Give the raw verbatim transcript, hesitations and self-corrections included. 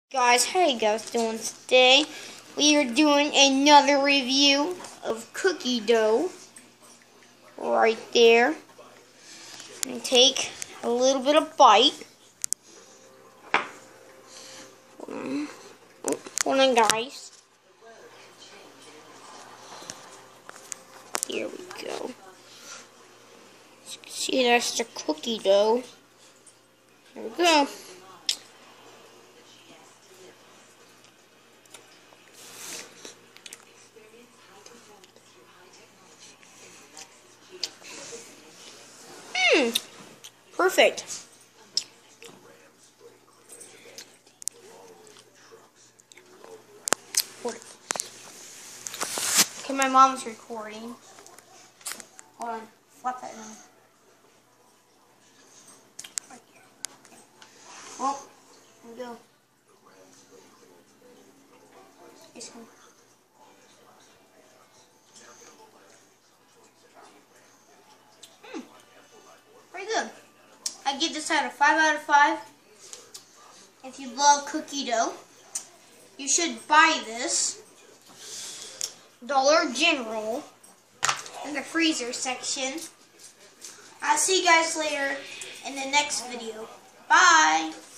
Guys, how you guys doing today? We are doing another review of cookie dough right there. And take a little bit of bite. Hold on, oh, hold on guys. Here we go. As you can see, that's the cookie dough. There we go. Hmm, perfect. Okay, my mom's recording. Hold on, flap that in. Right here. Well, here we go. It's gonna Hmm, pretty good. I give this out of five out of five. If you love cookie dough, you should buy this. Dollar General in the freezer section. I'll see you guys later in the next video. Bye!